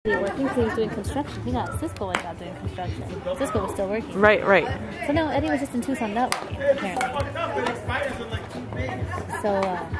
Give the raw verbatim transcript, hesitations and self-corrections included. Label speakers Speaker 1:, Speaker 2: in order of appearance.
Speaker 1: Working because he was doing construction. He got Cisco went out doing construction. Cisco was still working.
Speaker 2: Right, right.
Speaker 1: So no, Eddie was just in Tucson that way, apparently. So, uh,